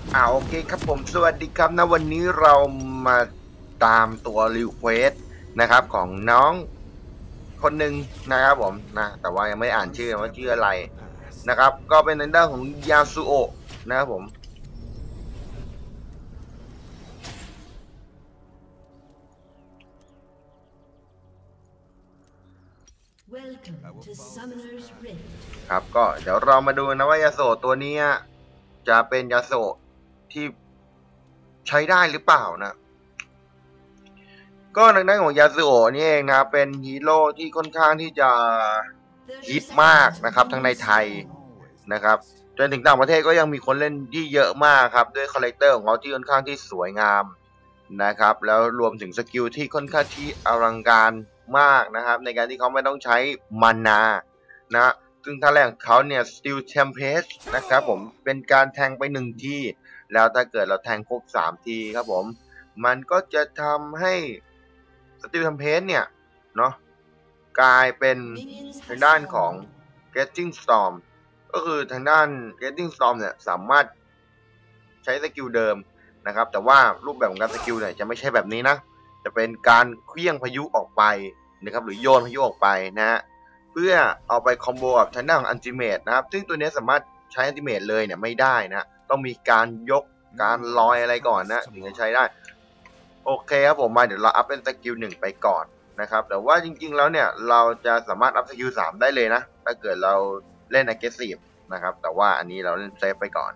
โอเคครับผมสวัสดีครับนะวันนี้เรามาตามตัวรีเควสนะครับของน้องคนหนึ่งนะครับผมนะแต่ว่ายังไม่อ่านชื่อว่าชื่ออะไรนะครับก็เป็นในด้านของยาสุโอะนะครับผมครับก็เดี๋ยวเรามาดูนะว่ายาโสตัวนี้จะเป็นยาโสที่ใช้ได้หรือเปล่านะก็ทางด้านของยาสุโอะนี่เองนะเป็นฮีโร่ที่ค่อนข้างที่จะฮิตมากนะครับทั้งในไทยนะครับจนถึงต่างประเทศก็ยังมีคนเล่นที่เยอะมากครับด้วยคาแรคเตอร์ของเขาที่ค่อนข้างที่สวยงามนะครับแล้วรวมถึงสกิลที่ค่อนข้างที่อลังการมากนะครับในการที่เขาไม่ต้องใช้มานานะซึ่งท่าแรกของเขาเนี่ย Steel Tempest นะครับผมเป็นการแทงไป1ทีแล้วถ้าเกิดเราแทงครบ3ทีครับผมมันก็จะทำให้สตีลทัมเพสเนี่ยเนาะกลายเป็นทางด้านของ Getting Storm ก็คือทางด้าน Getting Storm เนี่ยสามารถใช้สกิลเดิมนะครับแต่ว่ารูปแบบของการสกิลเนี่ยจะไม่ใช่แบบนี้นะจะเป็นการเคลื่องพายุออกไปนะครับหรือโยนพายุออกไปนะฮะเพื่อเอาไปคอมโบกับทางด้านของอันติเมตนะครับซึ่งตัวนี้สามารถใช้อันติเมตเลยเนี่ยไม่ได้นะต้องมีการยกการลอยอะไรก่อนนะถึงจะใช้ได้โอเคครับผมมาเดี๋ยวเราอัพเป็นสกิล1ไปก่อนนะครับแต่ว่าจริงๆแล้วเนี่ยเราจะสามารถอัพสกิล3ได้เลยนะถ้าเกิดเราเล่น aggressive นะครับแต่ว่าอันนี้เราเล่นเซฟไปก่อน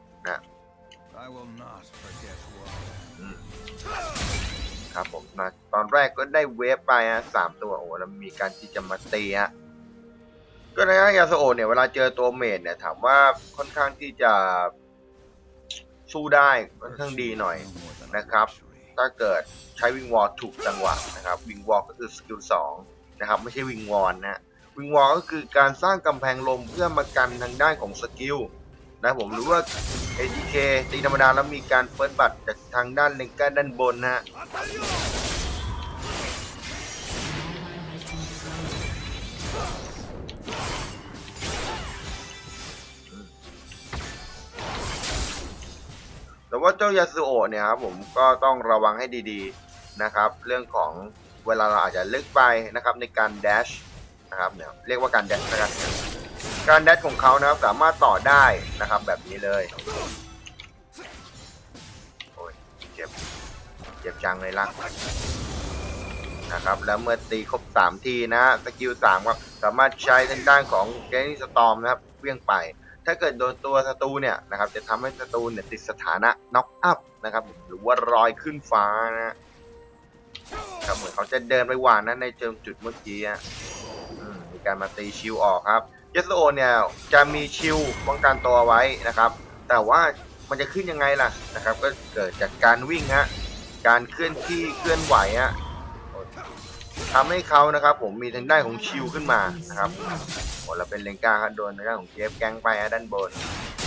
นะครับผมมาตอนแรกก็ได้เวฟไป3ตัวโอ้แล้วมีการที่จะมาตีก็ในยาสโอเนี่ยเวลาเจอตัวเมจเนี่ยถามว่าค่อนข้างที่จะสู้ได้ค่อนข้างดีหน่อยนะครับถ้าเกิดใช้วิงวอลถูกจังหวะนะครับวิงวอลก็คือสกิล2นะครับไม่ใช่วิงวอลนะวิงวอลก็คือการสร้างกำแพงลมเพื่อมากันทางด้านของสกิลนะผมหรือว่า ATK ตีธรรมดาแล้วมีการเฟิร์สบัตจากทางด้านเลนก้าด้านบนนะแต่ว่าเจ้ายาสุโอะเนี่ยครับผมก็ต้องระวังให้ดีๆนะครับเรื่องของเวลาเราอาจจะลึกไปนะครับในการแดชนะครับเนี่ยเรียกว่าการแดชนะครับการแดชของเขานะครับสามารถต่อได้นะครับแบบนี้เลยโอ้ยเจ็บจังเลยล่ะนะครับแล้วเมื่อตีครบ3ทีนะสกิล3ก็สามารถใช้ทางด้านของเกนนี่สตอมนะครับเวี่ยงไปถ้าเกิดโดนตัวศัตรูเนี่ยนะครับจะทำให้ศัตรูเนี่ยติดสถานะน็อกอัพนะครับหรือว่าลอยขึ้นฟ้านะครับเหมือนเขาจะเดินไปหวานนะในเชิงจุดเมื่อกี้มีการมาตีชิวออกครับเยสโอเนี่ยจะมีชิวป้องกันตัวไว้นะครับแต่ว่ามันจะขึ้นยังไงล่ะนะครับก็เกิดจากการวิ่งการเคลื่อนที่เคลื่อนไหวทำให้เขานะครับผมมีทางด้านของชิวขึ้นมานะครับโอ้เราเป็นเลนกาครับโดนทางด้านของเจฟแก๊งไปด้านบน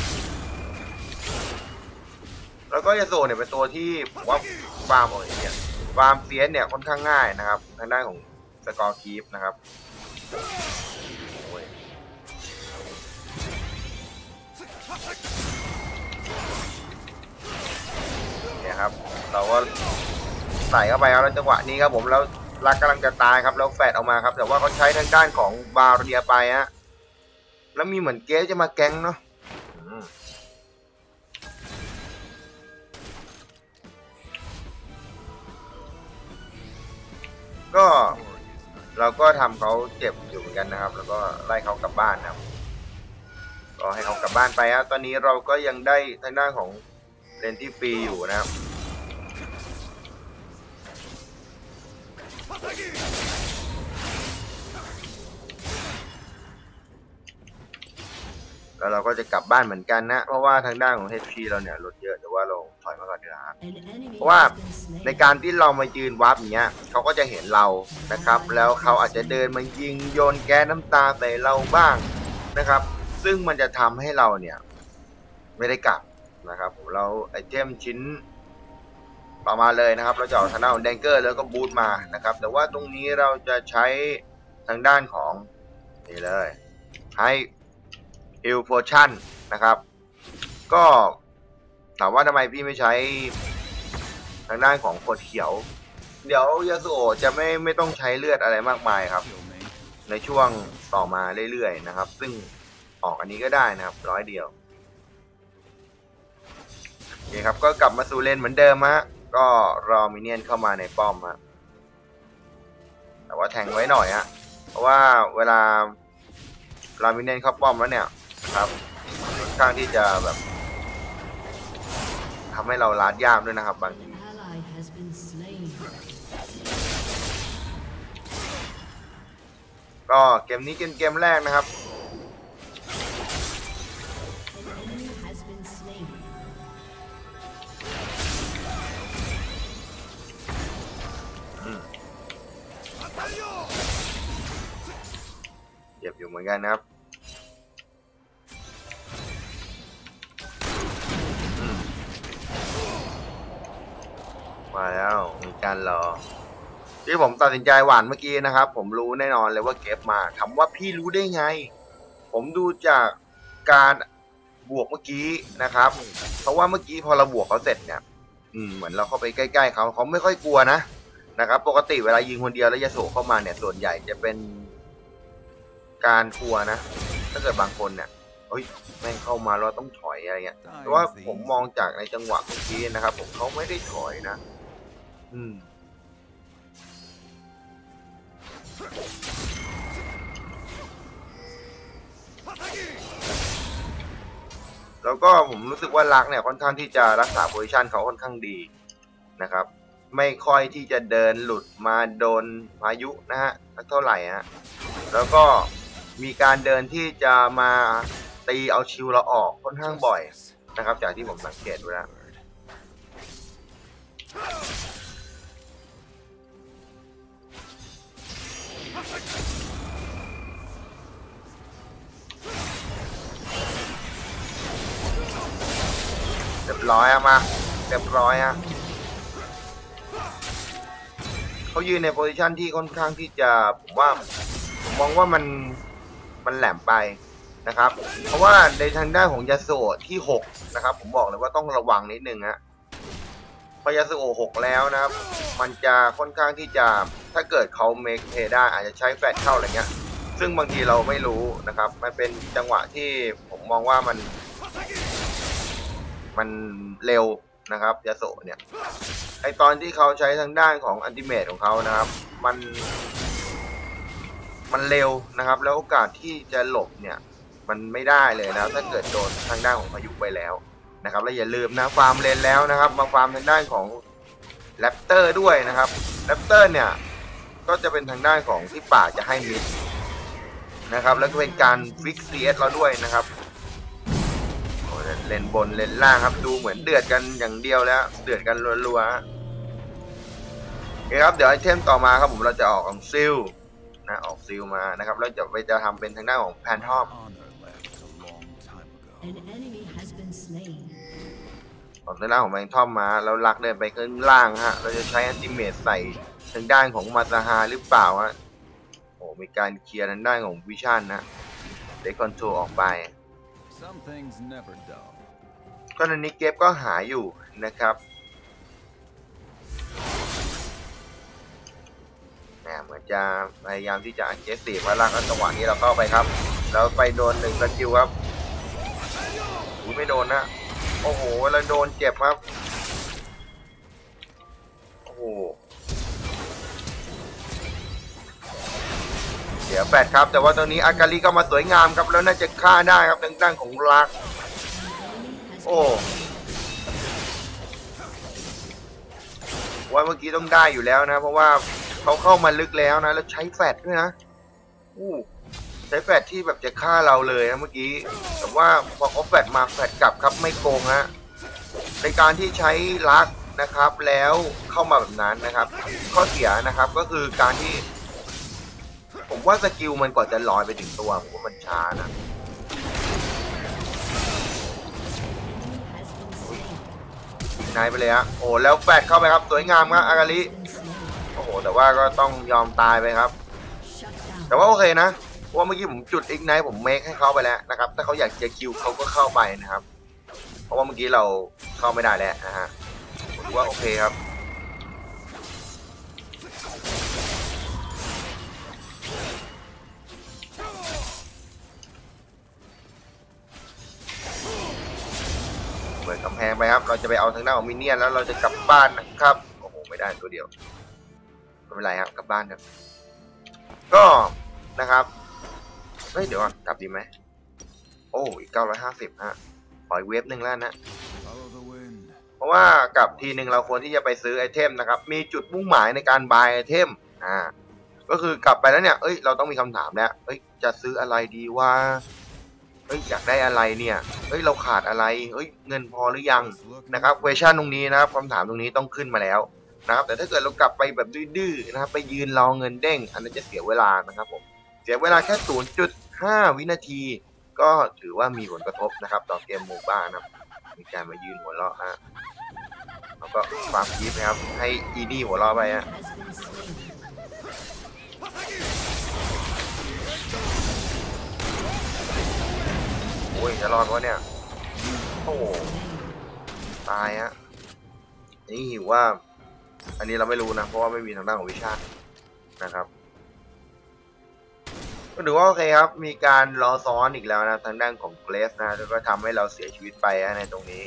แล้วก็ยาโซเนี่ยเป็นตัวที่ผมว่าฟาร์มเนี่ยฟาร์มเฟียสเนี่ยค่อนข้างง่ายนะครับทางด้านของสกอร์คีฟนะครับเนี่ยครับเราก็ใส่เข้าไปแล้วจังหวะนี้ครับผมแล้วรักกำลังจะตายครับแล้วแฟดออกมาครับแต่ว่าเขาใช้ทางด้านของบาเรียไปแล้วมีเหมือนเกสจะมาแก๊งเนาะก็เราก็ทำเขาเจ็บอยู่เหมือนกันนะครับแล้วก็ไล่เขากลับบ้านนะครับก็ให้เขากลับบ้านไปตอนนี้เราก็ยังได้ทางด้านของเลนที่ฟรีอยู่นะครับแล้วเราก็จะกลับบ้านเหมือนกันนะเพราะว่าทางด้านของ HP เราเนี่ยลดเยอะแต่ว่าเราถอยมาก่อนดีกว่าเพราะว่าในการที่เรามายืนวับอย่างเงี้ยเขาก็จะเห็นเรานะครับแล้วเขาอาจจะเดินมายิงโยนแก๊สน้ำตาใส่เราบ้างนะครับซึ่งมันจะทำให้เราเนี่ยไม่ได้กลับนะครับเราไอเทมชิ้นต่อมาเลยนะครับเราจะเอาทางด้านของแดงเกอร์แล้วก็บูทมานะครับแต่ว่าตรงนี้เราจะใช้ทางด้านของนี่เลยให้ฮิลโพชั่นนะครับก็ถามว่าทำไมพี่ไม่ใช้ทางด้านของขวดเขียวเดี๋ยวยาสุโอะจะไม่ต้องใช้เลือดอะไรมากมายครับในช่วงต่อมาเรื่อยๆนะครับซึ่งออกอันนี้ก็ได้นะครับ100 เดียวโอเคครับก็กลับมาสู่เลนเหมือนเดิมฮะก็รอมินเนี่ยนเข้ามาในป้อมฮะแต่ว่าแทงไว้หน่อยฮะเพราะว่าเวลามินเนี่ยนเข้าป้อมแล้วเนี่ยครับค่อนข้างที่จะแบบทำให้เราลาดยากด้วยนะครับบางทีก็เกมนี้เกมแรกนะครับเจ็บอยู่เหมือนกันนะครับมาแล้วมีการรอที่ผมตัดสินใจหวานเมื่อกี้นะครับผมรู้แน่นอนเลยว่าเก็บมาถามว่าพี่รู้ได้ไงผมดูจากการบวกเมื่อกี้นะครับเพราะว่าเมื่อกี้พอเราบวกเขาเสร็จเนี่ยเหมือนเราเข้าไปใกล้ๆเขาไม่ค่อยกลัวนะครับปกติเวลายิงคนเดียวแล้วยาโสเข้ามาเนี่ยส่วนใหญ่จะเป็นการกลัวนะถ้าเกิดบางคนเนี่ยเฮ้ยแม่งเข้ามาเราต้องถอยอะไรเงี้ยแต่ว่าผมมองจากในจังหวะเมื่อกี้นะครับผมเขาไม่ได้ถอยนะแล้วก็ผมรู้สึกว่าลักเนี่ยค่อนข้างที่จะรักษาโพซิชันเขาค่อนข้างดีนะครับไม่ค่อยที่จะเดินหลุดมาโดนพายุนะฮะเท่าไหร่ฮะแล้วก็มีการเดินที่จะมาตีเอาชิวเราออกค่อนข้างบ่อยนะครับจากที่ผมสังเกตดูแล้วเรียบร้อยมาเรียบร้อยเขายืนในโพซิชันที่ค่อนข้างที่จะผมมองว่ามันแหลมไปนะครับเพราะว่าในทางด้านของยาโสที่6นะครับผมบอกเลยว่าต้องระวังนิดนึงฮะพอยาโส6แล้วนะครับมันจะค่อนข้างที่จะถ้าเกิดเขาเมคเพย์ได้อาจจะใช้แฟลชเข้าอะไรเงี้ยซึ่งบางทีเราไม่รู้นะครับมันเป็นจังหวะที่ผมมองว่ามันเร็วนะครับยาโสเนี่ยไอตอนที่เขาใช้ทางด้านของอัลติเมทของเขานะครับมันเร็วนะครับแล้วโอกาสที่จะหลบเนี่ยมันไม่ได้เลยนะถ้าเกิดโดนทางด้านของพายุไปแล้วนะครับและอย่าลืมนะฟาร์มเลนแล้วนะครับมาฟาร์มทางด้านของแรปเตอร์ด้วยนะครับแรปเตอร์เนี่ยก็จะเป็นทางด้านของที่ป่าจะให้มิดนะครับแล้วก็เป็นการฟิกซีเอสเราด้วยนะครับเลนบนเลนล่างครับดูเหมือนเดือดกันอย่างเดียวแล้วเดือดกันรัวๆโอเคครับเดี๋ยวไอเทมต่อมาครับผมเราจะออกของซิลนะออกซิลมานะครับแล้วจะทำเป็นทางด้านของแพนทอมออกทางด้านของแพนทอมมาแล้วลักเดินไปข้างล่างฮะเราจะใช้อัลติเมทใส่ทางด้านของมาซาฮาหรือเปล่าฮะโอ้มีการเคลียร์ทางด้านของวิชั่นนะเด็กคอนโทรลออกไปก็ในนี้เก็บก็หาอยู่นะครับเหมือนจะพยายามที่จะเจสซี่มาล่างจังหวะนี้เราเข้าไปครับแล้วไปโดน1 สกิลครับไม่โดนนะโอ้โหแล้วโดนเจ็บครับโอ้โหเดี๋ยว8ครับแต่ว่าตอนนี้อากาลีก็มาสวยงามครับแล้วน่าจะฆ่าได้ครับทางด้านของลักโอ้ว่าเมื่อกี้ต้องได้อยู่แล้วนะเพราะว่าเขาเข้ามาลึกแล้วนะแล้วใช้แฟลชด้วยนะใช้แฟลชที่แบบจะฆ่าเราเลยนะเมื่อกี้แต่ว่าพอเขาแฟลชมาแฟลชกลับครับไม่โกงฮะในการที่ใช้ลักนะครับแล้วเข้ามาแบบนั้นนะครับข้อเสียนะครับก็คือการที่ผมว่าสกิลมันกว่าจะลอยไปถึงตัวผมว่ามันช้านะนายไปเลยฮะโอ้แล้วแฟลชเข้าไปครับสวยงามครับอากาลิโอ้โหแต่ว่าก็ต้องยอมตายไปครับแต่ว่าโอเคนะเพราะว่าเมื่อกี้ผมจุดอีกไนท์ผมเมคให้เขาไปแล้วนะครับถ้าเขาอยากจะคิวเขาก็เข้าไปนะครับเพราะว่าเมื่อกี้เราเข้าไม่ได้แล้วนะฮะถือว่าโอเคครับเปิดกำแพงไปครับเราจะไปเอาทางด้านของมินเนี่ยนแล้วเราจะกลับบ้านนะครับโอ้โหไม่ได้ตัวเดียวไม่เป็นไรครับกลับบ้านครับก็นะครับเฮ้ยเดี๋ยวก่อนกลับดีไหมโอ้อีก950ฮะขออีกเวฟหนึ่งแล้วนะเพราะว่ากลับทีหนึ่งเราควรที่จะไปซื้อไอเทมนะครับมีจุดมุ่งหมายในการบายไอเทมก็คือกลับไปแล้วเนี่ยเราต้องมีคำถามแล้วจะซื้ออะไรดีว่าอยากได้อะไรเนี่ยเราขาดอะไรเงินพอหรือยังนะครับเควชั่นตรงนี้นะครับคำถามตรงนี้ต้องขึ้นมาแล้วนะครับแต่ถ้าเกิดเรากลับไปแบบดื้อๆนะครับไปยืนรอเงินเด้งอันนั้นจะเสียเวลานะครับผมเสียเวลาแค่ 0.5 วินาทีก็ถือว่ามีผลกระทบนะครับต่อเกมโมบ้านะครับมีการมายืนหัวเราะแล้วก็ฟาร์มคีฟนะครับให้อีนี่หัวเราะไปโอ้ยจะรอดวะเนี่ยโอ้ตายนี่หิวว่าอันนี้เราไม่รู้นะเพราะว่าไม่มีทางด้านของวิชานะครับก็ถือว่าโอเคครับมีการรอซ้อนอีกแล้วนะทางด้านของเกรฟนะแล้วก็ทำให้เราเสียชีวิตไปในตรงนี้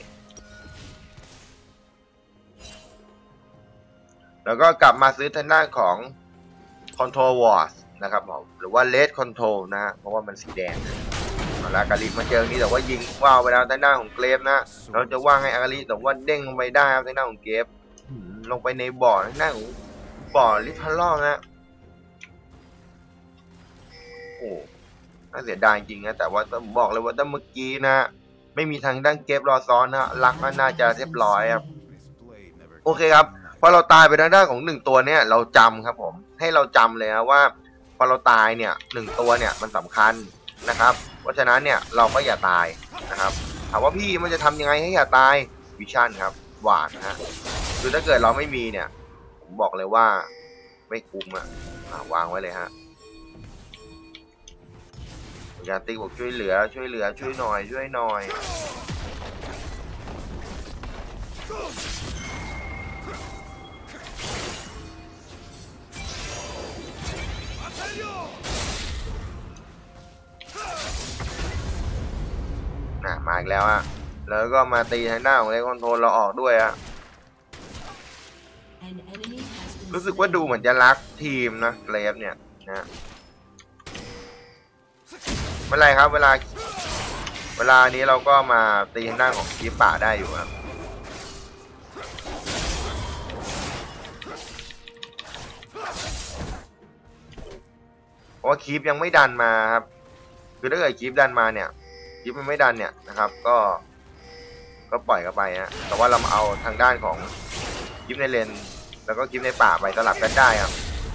แล้วก็กลับมาซื้อทางด้านของ Control Wars นะครับผมหรือว่า Red Control นะเพราะว่ามันสีแดงแล้วอากาลิมาเจอนี้แต่ว่ายิงว้าวไปแล้วทางด้านของเกรฟนะเราจะว่างให้อากาลิแต่ว่าเด้งลงไปได้ครับทางด้านของเกรฟลงไปในบ่อทางด้านของบ่อลิทาร์ลนะโอ้น่าเสียดายจริงนะแต่ว่าต้องบอกเลยว่าถ้าเมื่อกี้นะไม่มีทางด้านเกรฟรอซ้อนนะลักก็น่าจะเรียบร้อยครับโอเคครับพอเราตายไปทางด้านของ1ตัวเนี่ยเราจำครับผมให้เราจำเลยนะว่าพอเราตายเนี่ย1ตัวเนี่ยมันสำคัญนะครับเพราะฉะนั้นเนี่ยเราก็อย่าตายนะครับถามว่าพี่มันจะทำยังไงให้อย่าตายวิชั่นครับหวานนะคือถ้าเกิดเราไม่มีเนี่ยผมบอกเลยว่าไม่คุ้มวางไว้เลยฮะยาติ๊กบอกช่วยเหลือช่วยหน่อยมาอีกแล้วแล้วก็มาตีทางด้านของเลคอนโทรลเราออกด้วยรู้สึกว่าดูเหมือนจะรักทีมนะเกรฟเนี่ยนะไม่เป็นไรครับเวลานี้เราก็มาตีทางด้านของคีปป่าได้อยู่ครับเพราะว่าคีปยังไม่ดันมาครับคือถ้าเกิดคีปดันมาเนี่ยคีปมันไม่ดันเนี่ยนะครับก็ปล่อยกันไปแต่ว่าเรามาเอาทางด้านของคีปในเลนแล้วก็คีปในป่าไปสลับกันได้ครับ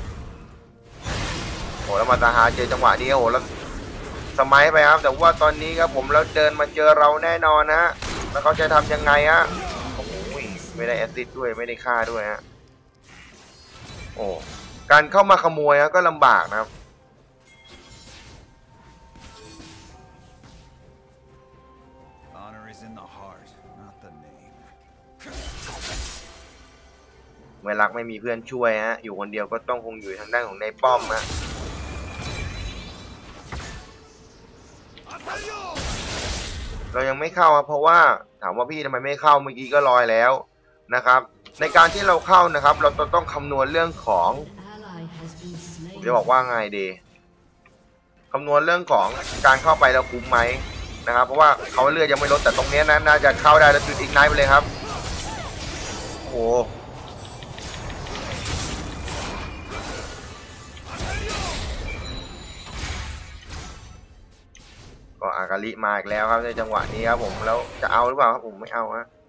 โหแล้วมาตาฮาเจอจังหวะนี้โหแล้วสมัยไปครับแต่ว่าตอนนี้ครับผมแล้วเดินมาเจอเราแน่นอนแล้วเขาจะทำยังไงโอ้โหไม่ได้แอสซิสด้วยไม่ได้ฆ่าด้วยโอ้การเข้ามาขโมยก็ลำบากนะครับเมื่อรักไม่มีเพื่อนช่วยอยู่คนเดียวก็ต้องคงอยู่ทางด้านของในป้อมเรายังไม่เข้าเพราะว่าถามว่าพี่ทำไมไม่เข้าเมื่อกี้ก็ลอยแล้วนะครับในการที่เราเข้านะครับเราต้องคำนวณเรื่องของผมจะบอกว่าไงดีคำนวณเรื่องของการเข้าไปเราคุ้มไหมนะครับเพราะว่าเขาเลือดยังไม่ลดแต่ตรงนี้นั้นน่าจะเข้าได้แล้วจุดอีกไนท์ไปเลยครับโอ้ก็อากาลิมาอีกแล้วครับในจังหวะนี้ครับผมแล้วจะเอาหรือเปล่าครับผมไม่เอา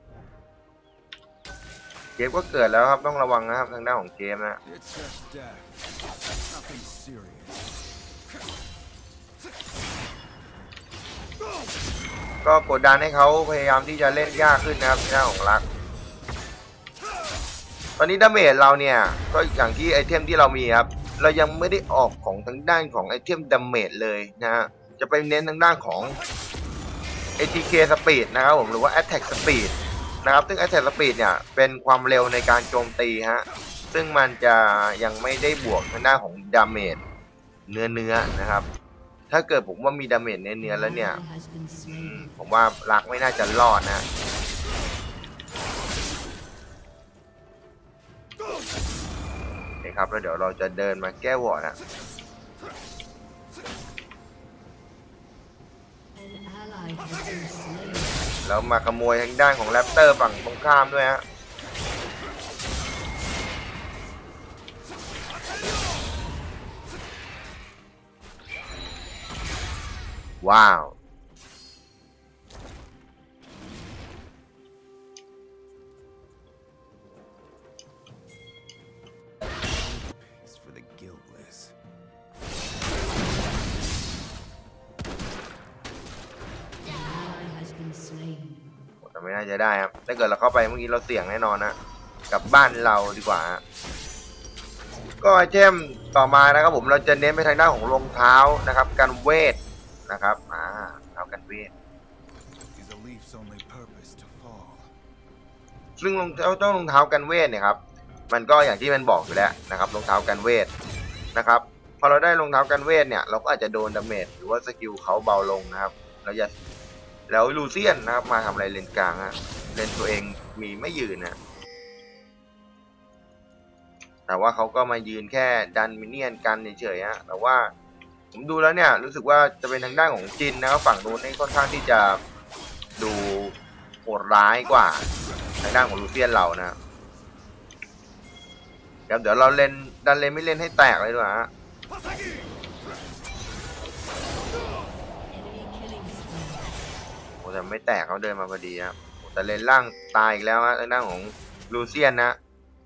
เกมก็เกิดแล้วครับต้องระวังนะครับทางด้านของเกมก็กดดันให้เขาพยายามที่จะเล่นยากขึ้นนะครับทางด้านของรักตอนนี้ดาเมจเราเนี่ยก็อย่างที่ไอเทมที่เรามีครับเรายังไม่ได้ออกของทางด้านของไอเทมดาเมจเลยจะไปเน้นทางด้านของ ATK Speed นะครับผมหรือว่า Attack Speed นะครับซึ่ง Attack Speed เนี่ยเป็นความเร็วในการโจมตีฮะซึ่งมันจะยังไม่ได้บวกทางหน้าของดาเมจเนื้อนะครับถ้าเกิดผมว่ามีดาเมจเนื้อแล้วเนี่ยผมว่าลักไม่น่าจะรอดนะครับแล้วเดี๋ยวเราจะเดินมาแก้วอร์ดนะแล้วมาขโมยทางด้านของแรปเตอร์ฝั่งตรงข้ามด้วยฮะว้าวแต่ไม่น่าจะได้ครับถ้าเกิดเราเข้าไปเมื่อกี้เราเสี่ยงแน่นอนนะกลับบ้านเราดีกว่าก็ไอเทมต่อมานะครับผมเราจะเน้นไปทางด้านของรองเท้านะครับกันเวทนะครับเท้ากันเวทซึ่งรองเท้ารองเท้ากันเวทเนี่ยครับมันก็อย่างที่มันบอกอยู่แล้วนะครับรองเท้ากันเวทนะครับพอเราได้รองเท้ากันเวทเนี่ยเราก็อาจจะโดนดาเมจหรือว่าสกิลเขาเบาลงนะครับแล้วลูเซียนนะครับมาทำอะไรเลนกลางฮะเลนตัวเองมีไม่ยืนนะแต่ว่าเขาก็มายืนแค่ดันมินเนี่ยนกันเฉยๆฮะแต่ว่าผมดูแล้วเนี่ยรู้สึกว่าจะเป็นทางด้านของจินนะครับฝั่งนู้นนี่ค่อนข้างที่จะดูโหดร้ายกว่าทางด้านของลูเซียนเรานะครับเดี๋ยวเราดันเลนไม่เล่นให้แตกเลยด้วยฮะโอ้แต่ไม่แตกเขาเดินมาพอดีครับแต่เลนล่างตายอีกแล้วฮะทางด้านของลูเซียนนะ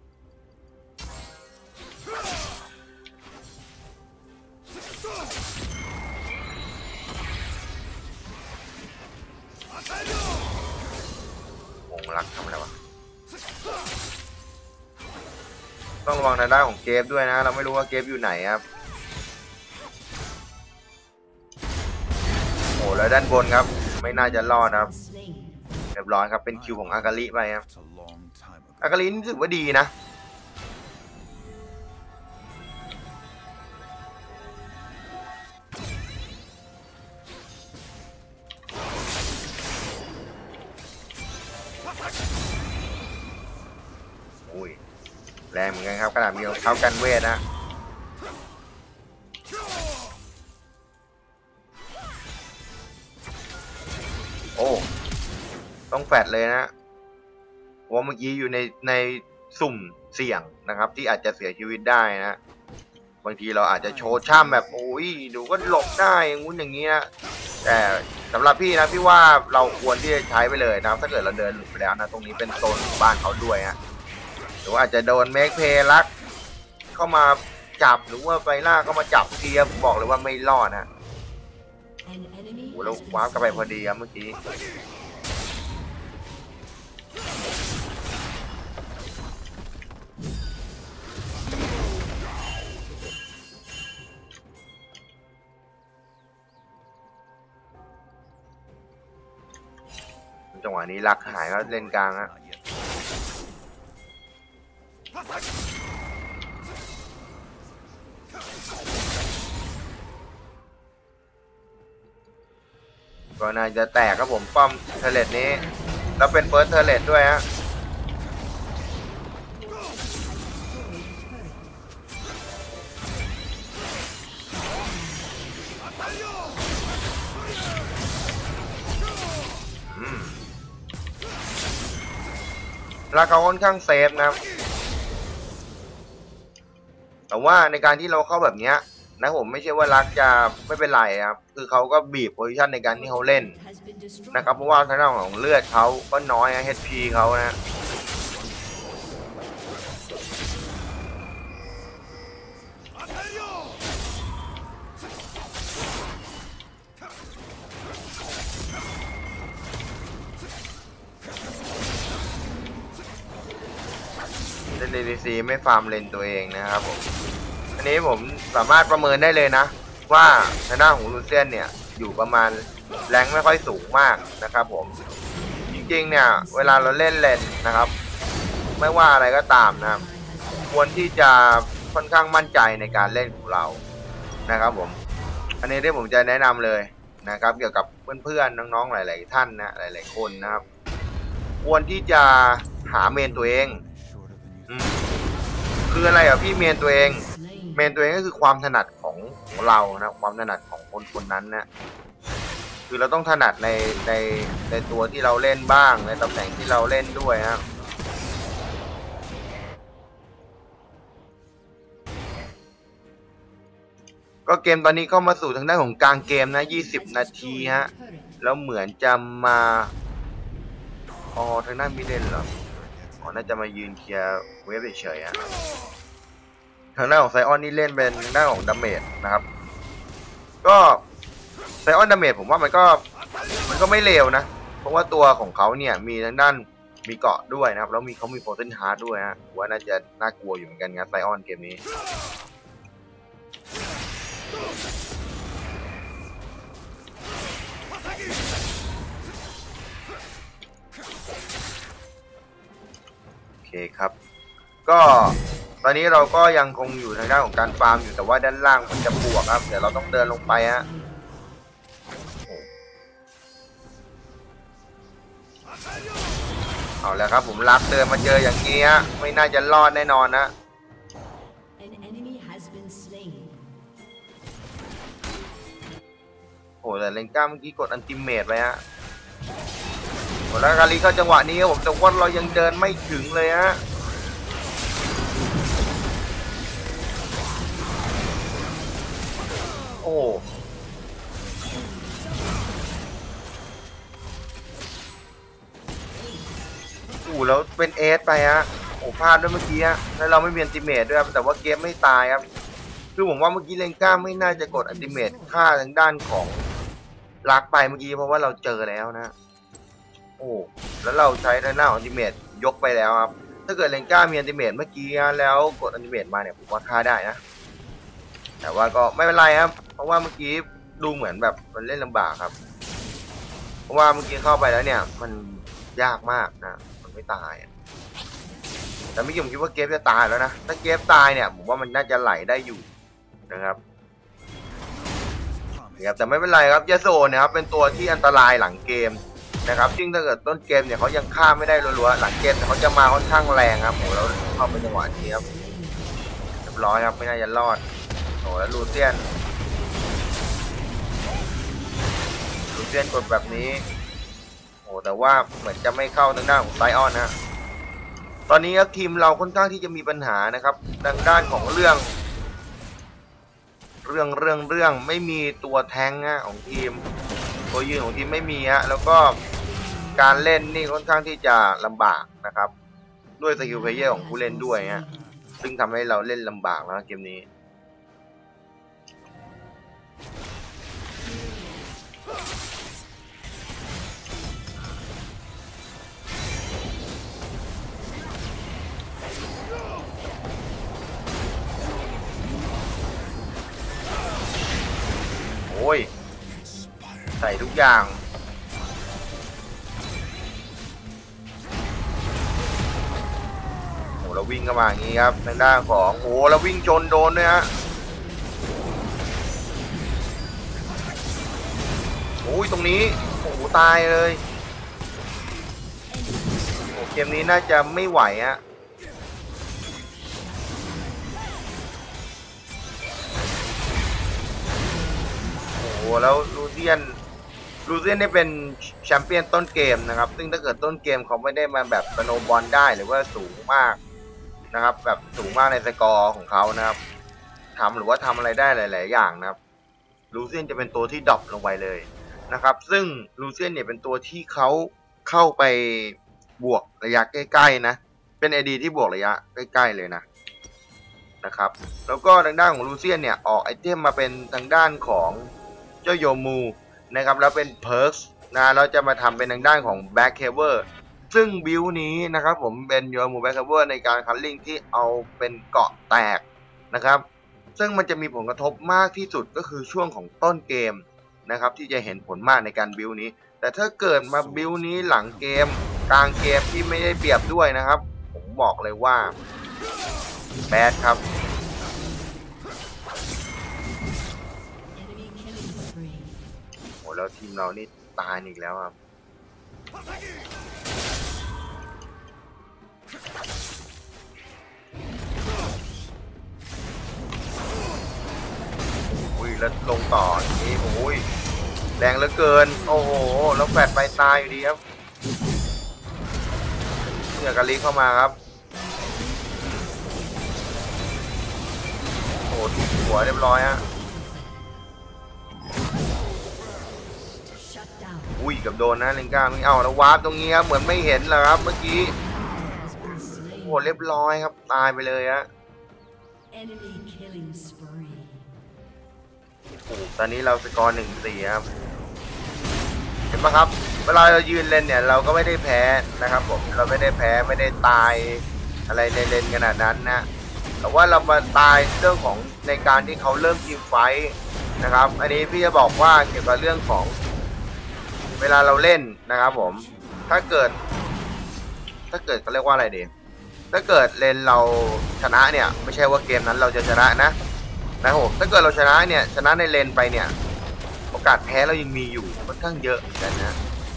รักทำอะไรวะต้องระวังทางด้านของเกฟด้วยนะเราไม่รู้ว่าเกฟอยู่ไหนครับโอ้แล้วด้านบนครับไม่น่าจะรอดครับเรียบร้อยครับเป็นคิวของอากาลิไปครับอากาลิรู้สึกว่าดีนะแรงเหมือนกันครับขนาดมีรองเท้ากันเวทนะโอ้ต้องแฟดเลยนะว่าเมื่อกี้อยู่ในสุ่มเสี่ยงนะครับที่อาจจะเสียชีวิตได้นะบางทีเราอาจจะโชว์ช่ำแบบโอ้ยดูก็หลบได้อย่างงู้นอย่างนี้นะแต่สำหรับพี่นะพี่ว่าเราควรที่จะใช้ไปเลยนะถ้าเกิดเราเดินหลุดไปแล้วนะตรงนี้เป็นโซนบ้านเขาด้วยฮะหรือว่าอาจจะโดนเมคเพย์ลักเข้ามาจับหรือว่าไฟล่าเข้ามาจับเทียบบอกเลยว่าไม่รอดนะโอ้แล้วว้าวกลับไปพอดีครับเมื่อกี้จังหวะนี้ลักหายแล้วเล่นกลางฮะก็น่าจะแตกครับผมป้อมเทเลตนี้แล้วเป็นเฟิร์สเทเลตด้วยฮะราคาค่อนข้างเซฟนะครับแต่ว่าในการที่เราเข้าแบบนี้นะผมไม่ใช่ว่ารักจะไม่เป็นไรครับคือเขาก็บีบโพซิชันในการที่เขาเล่นนะครับเพราะว่าทางด้านของเลือดเขาก็น้อยนะ HP เขานะเล่น DDC ไม่ฟาร์มเลนตัวเองนะครับผมอันนี้ผมสามารถประเมินได้เลยนะว่าทางด้านของลูเซียนเนี่ยอยู่ประมาณแรงไม่ค่อยสูงมากนะครับผมจริงๆเนี่ยเวลาเราเล่นเลนนะครับไม่ว่าอะไรก็ตามนะครับควรที่จะค่อนข้างมั่นใจในการเล่นของเรานะครับผมอันนี้ที่ผมจะแนะนำเลยนะครับเกี่ยวกับเพื่อนๆน้องๆหลายๆท่านนะหลายๆคนนะครับควรที่จะหาเมนตัวเองคืออะไรอ่ะพี่เมนตัวเองก็คือความถนัดของเรานะความถนัดของคนนั้นนะคือเราต้องถนัดในตัวที่เราเล่นบ้างในตำแหน่งที่เราเล่นด้วยนะก็เกมตอนนี้เข้ามาสู่ทางด้านของกลางเกมนะ20 นาทีฮะแล้วเหมือนจะมาทางด้านมิดเลนเหรอน่าจะมายืนเคลียร์เวฟเฉยๆอะทางด้านของไซออนนี่เล่นเป็นทางด้านของดาเมจนะครับก็ไซออนดาเมจผมว่ามันก็ไม่เลวนะเพราะว่าตัวของเขาเนี่ยมีทางด้านมีเกาะด้วยนะครับแล้วเขามีโพเทนฮาร์ดด้วยฮะว่าน่าจะน่ากลัวอยู่เหมือนกันนะไซออนเกมนี้โอเคครับก็ตอนนี้เราก็ยังคงอยู่ทางด้านของการฟาร์มอยู่แต่ว่าด้านล่างมันจะบวกครับเดี๋ยวเราต้องเดินลงไปฮะเอาแล้วครับผมรักเดินมาเจออย่างนี้ฮะไม่น่าจะรอดแน่นอนนะโอ้แต่เลนก้าเมื่อกี้กดอันติเมตไปฮะแล้วกาลีก็จังหวะนี้ผมแต่ว่าเรายังเดินไม่ถึงเลยฮะโอ้แล้วเป็นเอสไปฮะโอ้พลาดด้วยเมื่อกี้ฮะแล้วเราไม่มีอันติเมตด้วยแต่ว่าเกมไม่ตายครับคือผมว่าเมื่อกี้เลนก้าไม่น่าจะกดอันติเมตฆ่าทางด้านของลักไปเมื่อกี้เพราะว่าเราเจอแล้วนะโอ้แล้วเราใช้ทางด้านอันติเมตยกไปแล้วครับถ้าเกิดเลนก้ามีอันติเมตเมื่อกี้แล้วกดอันติเมตมาเนี่ยผมว่าฆ่าได้นะแต่ว่าก็ไม่เป็นไรครับเพราะว่าเมื่อกี้ดูเหมือนแบบมันเล่นลำบากครับเพราะว่าเมื่อกี้เข้าไปแล้วเนี่ยมันยากมากนะมันไม่ตายแต่ไม่คิดว่าเกฟจะตายแล้วนะถ้าเกฟตายเนี่ยผมว่ามันน่าจะไหลได้อยู่นะครับแต่ไม่เป็นไรครับยาโซนะครับเป็นตัวที่อันตรายหลังเกมนะครับยิ่งถ้าเกิดต้นเกมเนี่ยเขายังฆ่าไม่ได้รัวๆหลังเกมเขาจะมาค่อนข้างแรงครับโอ้แล้วเข้าไปจังหวะนี้ครับเรียบร้อยครับไม่น่าจะรอดโอ้แล้วลูเซียนกดแบบนี้โอ้แต่ว่าเหมือนจะไม่เข้าทางด้านของไซออนนะตอนนี้ทีมเราค่อนข้างที่จะมีปัญหานะครับทางด้านของเรื่องไม่มีตัวแทงของทีมตัวยืนของทีมไม่มีฮะแล้วก็การเล่นนี่ค่อนข้างที่จะลำบากนะครับด้วยสกิลเพลเยอร์ของผู้เล่นด้วยฮะซึ่งทำให้เราเล่นลำบากนะเกมนี้โอ้ยใส่ทุกอย่างโอ้เราวิ่งเข้ามาอย่างนี้ครับทางด้านของโอ้เราวิ่งชนโดนด้วยฮะโอ้ยตรงนี้โอ้ตายเลยโอ้เกมนี้น่าจะไม่ไหวฮะโอ้แล้วลูเซียนนี่เป็นแชมเปี้ยนต้นเกมนะครับซึ่งถ้าเกิดต้นเกมเขาไม่ได้มาแบบสโนว์บอลได้หรือว่าสูงมากนะครับแบบสูงมากในสกอร์ของเขานะครับหรือว่าทำอะไรได้หลายๆอย่างนะครับลูเซียนจะเป็นตัวที่ดรอปลงไปเลยนะครับซึ่งลูเซียนเนี่ยเป็นตัวที่เขาเข้าไปบวกระยะใกล้ๆนะเป็นADที่บวกระยะใกล้ๆเลยนะครับแล้วก็ทางด้านของลูเซียนเนี่ยออกไอเทมมาเป็นทางด้านของเจ้าโยมูนะครับแล้วเป็นเพิร์กนะเราจะมาทำเป็นทางด้านของแบ็คเคเวอร์ซึ่งบิลนี้นะครับผมเป็นโยมูแบ็คเคเวอร์ในการคัลลิ่งที่เอาเป็นเกาะแตกนะครับซึ่งมันจะมีผลกระทบมากที่สุดก็คือช่วงของต้นเกมนะครับที่จะเห็นผลมากในการบิวนี้แต่ถ้าเกิดมาบิวนี้หลังเกมกลางเกมที่ไม่ได้เปรียบด้วยนะครับผมบอกเลยว่าแบดครับโอ้แล้วทีมเรานี่ตายอีกแล้วครับอุ้ยแล้วลงต่อนี่โอ้ยแรงเหลือเกินโอ้โหแล้วแฟดไปตายอยู่ดีครับเนี่ยกาลีเข้ามาครับโอ้ถูกหัวเรียบร้อยฮะอุ้ยกับโดนนะเลนก้าไม่เอาแล้ววาร์ปตรงนี้ครับเหมือนไม่เห็นแล้วครับเมื่อกี้โอ้เรียบร้อยครับตายไปเลยฮะโอ้ตอนนี้เราสกอร์ 1-4 ครับเห็นไหมครับเวลาเรายืนเล่นเนี่ยเราก็ไม่ได้แพ้นะครับผมเราไม่ได้แพ้ไม่ได้ตายอะไรในเลนขนาดนั้นนะแต่ว่าเรามาตายเรื่องของในการที่เขาเริ่มทีมไฟท์นะครับอันนี้พี่จะบอกว่าเกี่ยวกับเรื่องของเวลาเราเล่นนะครับผมถ้าเกิดเขาเรียกว่าอะไรดีถ้าเกิดเลนเราชนะเนี่ยไม่ใช่ว่าเกมนั้นเราจะชนะนะครับผมถ้าเกิดเราชนะเนี่ยชนะในเลนไปเนี่ยโอกาสแพ้เรายังมีอยู่ค่อนข้างเยอะเหมือนกันนะ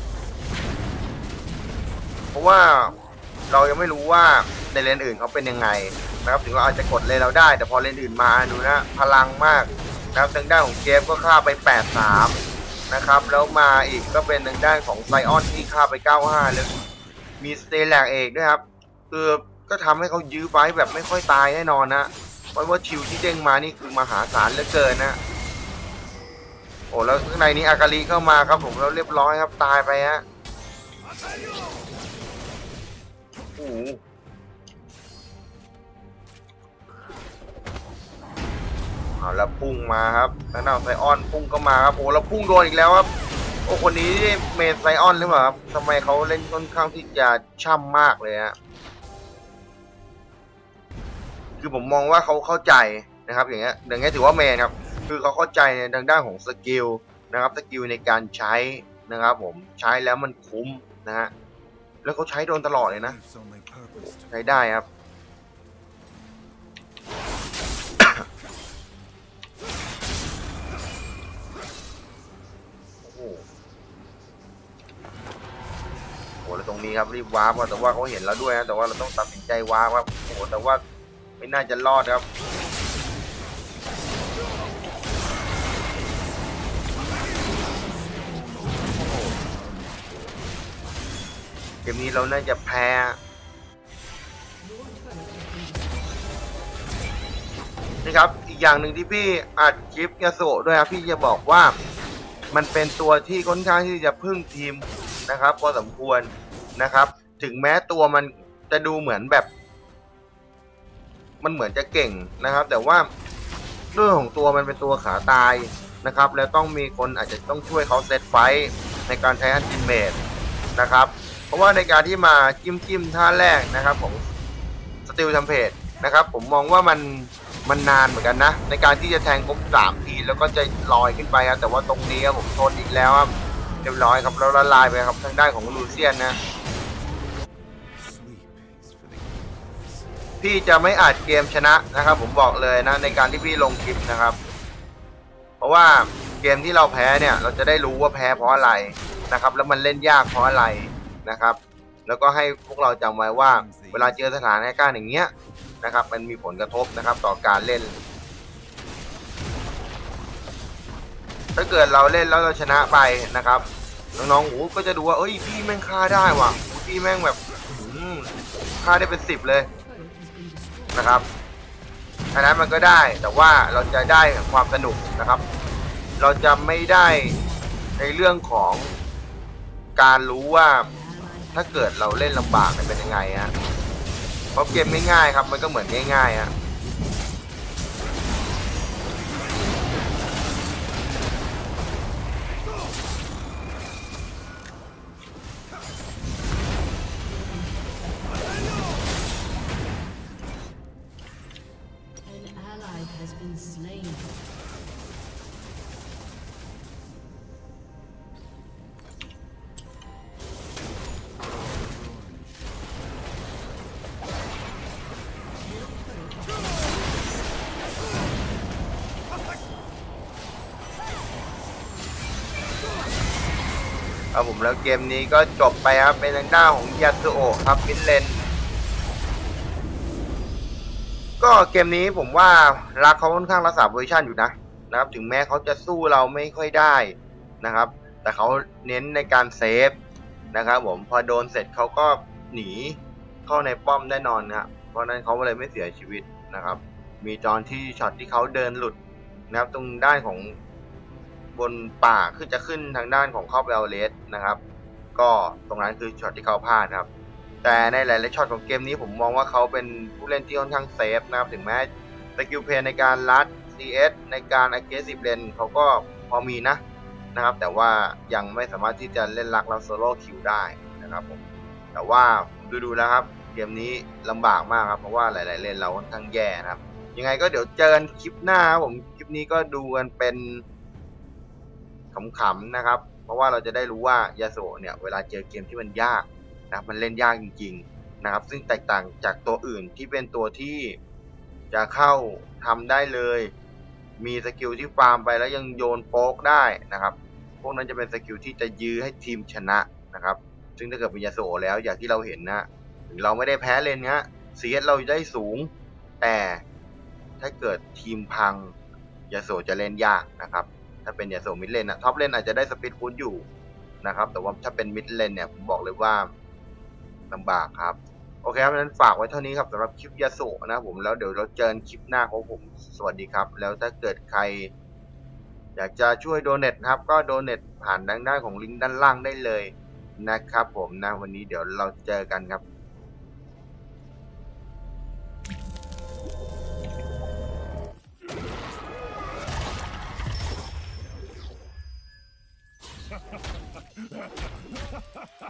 เพราะว่าเรายังไม่รู้ว่าในเลนอื่นเขาเป็นยังไงนะครับถึงเราอาจจะกดเลนเราได้แต่พอเลนอื่นมาดูนะพลังมากนะครับทางด้านของเกมก็ฆ่าไป 8-3 นะครับแล้วมาอีกก็เป็นทางด้านของไซออนที่ฆ่าไป 9-5 แล้วมีสเตแลกเอกด้วยครับคือก็ทำให้เขายื้อไฟแบบไม่ค่อยตายแน่นอนนะเพราะว่าชิวที่เด้งมานี่คือมหาศาลเหลือเกินนะโอ้แล้วข้างในนี้อากาลีเข้ามาครับผมแล้วเรียบร้อยครับตายไปฮะโอ้แล้วพุ่งมาครับทางด้านไซออนพุ่งก็มาครับโอ้แล้วพุ่งโดนอีกแล้วครับโอ้คนนี้เมนไซออนหรือเปล่าครับทำไมเขาเล่นค่อนข้างที่จะช่ำมากเลยฮะคือผมมองว่าเขาเข้าใจนะครับอย่างเงี้ยถือว่าเมนครับคือเขาเข้าใจในทางด้านของสกิลนะครับสกิลในการใช้นะครับผมใช้แล้วมันคุ้มนะฮะแล้วเขาใช้โดนตลอดเลยนะใช้ได้ครับโอ้โหแล้วตรงนี้ครับรีบวาร์ปแต่ว่าเขาเห็นแล้วด้วยนะแต่ว่าเราต้องตัดสินใจวาร์ปครับโอ้โหแต่ว่าไม่น่าจะรอดครับเกมนี้เราน่าจะแพ้นะครับอีกอย่างหนึ่งที่พี่อัดคลิปยาโสด้วยครับพี่จะบอกว่ามันเป็นตัวที่ค่อนข้างที่จะพึ่งทีมนะครับพอสมควรนะครับถึงแม้ตัวมันจะดูเหมือนแบบมันเหมือนจะเก่งนะครับแต่ว่าเรื่องของตัวมันเป็นตัวขาตายนะครับแล้วต้องมีคนอาจจะต้องช่วยเขาเซตไฟท์ในการใช้อัลติเมทนะครับเพราะว่าในการที่มาจิ้มท่าแรกนะครับของสติลทัมเพจนะครับผมมองว่ามันนานเหมือนกันนะในการที่จะแทงครบ3 ทีแล้วก็จะลอยขึ้นไปครับแต่ว่าตรงนี้ครับผมทนอีกแล้วครับเรียบร้อยครับแล้วละลายไปครับทางด้านของลูเซียนนะพี่จะไม่อาจเกมชนะนะครับผมบอกเลยนะในการที่พี่ลงคลิปนะครับเพราะว่าเกมที่เราแพ้เนี่ยเราจะได้รู้ว่าแพ้เพราะอะไรนะครับแล้วมันเล่นยากเพราะอะไรนะครับแล้วก็ให้พวกเราจำไว้ว่าเวลาเจอสถานการณ์อย่างเงี้ยนะครับมันมีผลกระทบนะครับต่อการเล่นถ้าเกิดเราเล่นแล้วเราชนะไปนะครับน้องๆโอ้ก็จะดูว่าเอ้ยพี่แม่งฆ่าได้ว่ะพี่แม่งแบบฆ่าได้เป็น10เลยนะครับอันนั้นมันก็ได้แต่ว่าเราจะได้ความสนุกนะครับเราจะไม่ได้ในเรื่องของการรู้ว่าถ้าเกิดเราเล่นลำบากเป็นยังไงฮะเพราะเกมไม่ง่ายครับมันก็เหมือนง่ายๆฮะครับผมแล้วเกมนี้ก็จบไปครับเป็นทางด้านของยาสุโอะครับมิดเลนก็เกมนี้ผมว่ารักเขาค่อนข้างรักษาโพซิชันอยู่นะครับถึงแม้เขาจะสู้เราไม่ค่อยได้นะครับแต่เขาเน้นในการเซฟนะครับผมพอโดนเสร็จเขาก็หนีเข้าในป้อมแน่นอนนะครับเพราะนั้นเขาเลยไม่เสียชีวิตนะครับมีตอนที่ช็อตที่เขาเดินหลุดนะครับตรงด้านของบนป่าจะขึ้นทางด้านของเข้าไปเอาเลสนะครับก็ตรงนั้นคือช็อตที่เขาพลาดครับแต่ในหลายๆช็อตของเกมนี้ผมมองว่าเขาเป็นผู้เล่นที่ค่อนข้างเซฟนะครับถึงแม้สกิลเพลย์ในการลัด CS ในการ aggressive lane เขาก็พอมีนะครับแต่ว่ายังไม่สามารถที่จะเล่นลักแล้วโซโล่คิวได้นะครับผมแต่ว่าดูแล้วครับเกมนี้ลำบากมากครับเพราะว่าหลายๆเลนเราค่อนข้างแย่นะครับยังไงก็เดี๋ยวเจอกันคลิปหน้าครับผมคลิปนี้ก็ดูกันเป็นขำๆนะครับเพราะว่าเราจะได้รู้ว่ายาโซเนี่ยเวลาเจอเกมที่มันยากนะมันเล่นยากจริงๆนะครับซึ่งแตกต่างจากตัวอื่นที่เป็นตัวที่จะเข้าทำได้เลยมีสกิลที่ฟาร์มไปแล้วยังโยนโป๊กได้นะครับพวกนั้นจะเป็นสกิลที่จะยื้อให้ทีมชนะครับซึ่งถ้าเกิดเป็นยาโซแล้วอย่างที่เราเห็นนะถึงเราไม่ได้แพ้เลนเนี้ยCSเราได้สูงแต่ถ้าเกิดทีมพังยาโซจะเล่นยากนะครับถ้าเป็นยาโซมิดเลนท็อปเลนอาจจะได้สปีดฟูดอยู่นะครับแต่ว่าถ้าเป็นมิดเลนเนี่ยผมบอกเลยว่าลำบากครับโอเคครับนั้นฝากไว้เท่านี้ครับสำหรับคลิปยาโซนะผมแล้วเดี๋ยวเราเจอกันคลิปหน้าของผมสวัสดีครับแล้วถ้าเกิดใครอยากจะช่วยโดเนทครับก็โดเนทผ่านด้านของลิงก์ด้านล่างได้เลยนะครับผมนะวันนี้เดี๋ยวเราเจอกันครับ